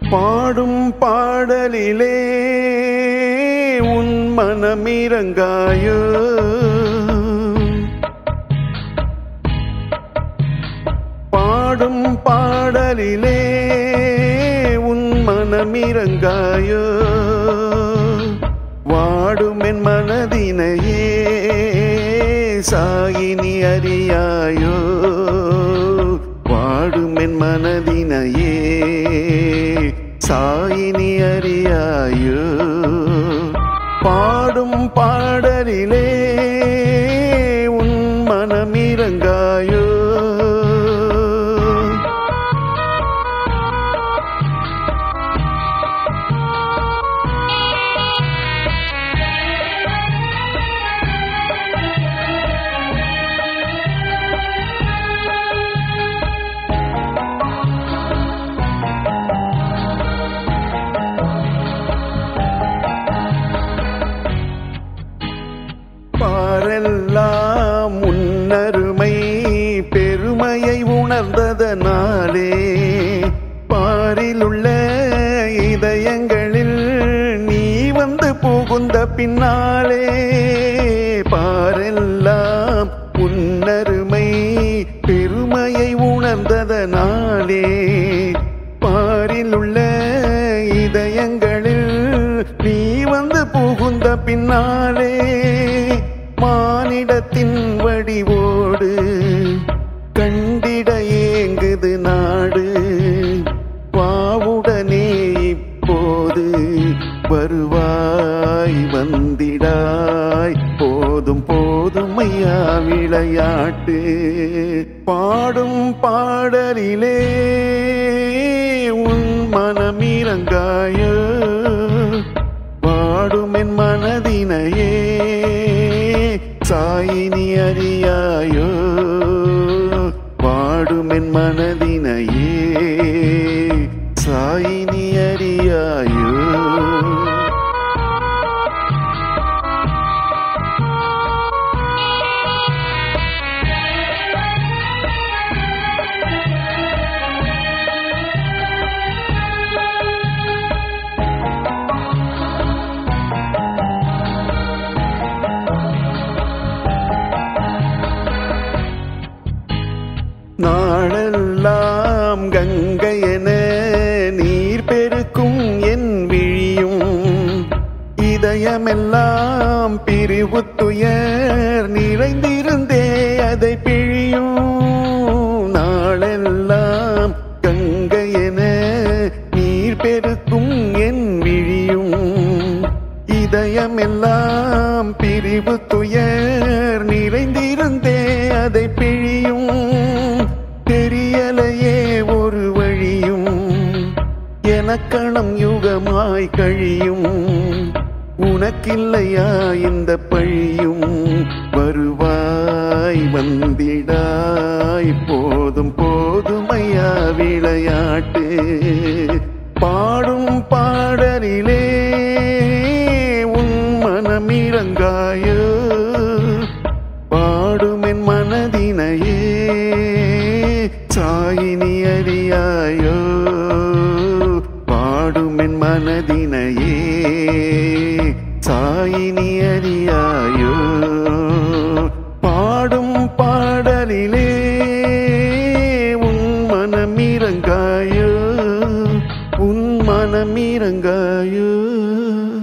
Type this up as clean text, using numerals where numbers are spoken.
பாடும் பாடலிலே உன் மனமிரங்காயோ, பாடும் பாடலிலே உன் மனமிரங்காயோ, வாடும் என் மனதினையே சாயினி அறியாயோ, வாடும் என் மனதினையே சாயினி அறியாயோ, பாடும் பாடலிலே உன் மனமிரங்காயோ. பாரெல்லாம் உன்னருமை பெருமையை உணர்ந்ததனாலே, பாரிலுள்ள இதயங்களில் நீ வந்து புகுந்த பின்னாலே, பாரெல்லாம் உன்னருமை பெருமையை உணர்ந்ததனாலே, பாரிலுள்ள இதயங்களில் நீ வந்து புகுந்த பின்னாலே, மானிடத்தின் வடிவோடு கண்டிட ஏங்குது நாடு, வாவுடனே இப்போது வருவாய் வந்திடாய், போதும் போதும் ஐயா விளையாட்டு. பாடும் பாடலிலே உன் மனமிரங்காயோ, வாடும் என் மனதினையே சாயினி அறியாயோ, வாடும் என் மனதினையே சாயினி அறியாயோ. நாளெல்லாம் கங்கையென நீர் பெருக்கும் என் விழியும், இதயமெல்லாம் பிரிவு துயர் நிறைந்திருந்தே அதை பிழியும். நாளெல்லாம் கங்கையென நீர் பெருக்கும் என் விழியும், இதயமெல்லாம் பிரிவு துயர் நிறைந்திருந்தே அதை பிழியும். தெரியலையே ஒரு வழியும் எனக்கணம் யுகமாய் கழியும், உனக்கில்லையா இந்த பழியும், வருவாய் வந்திடாய், போதும் போதும் ஐயா விளையாட்டு. பாடும் பாடலிலே உன் மனமிரங்காயோ, பாடும் என் மனதினையே சாயினி அறியாயோ, பாடும் என் மனதினையே சாயினி அறியாயோ, பாடும் பாடலிலே உன் மனமிரங்காயோ, உன் மனமிரங்காயோ.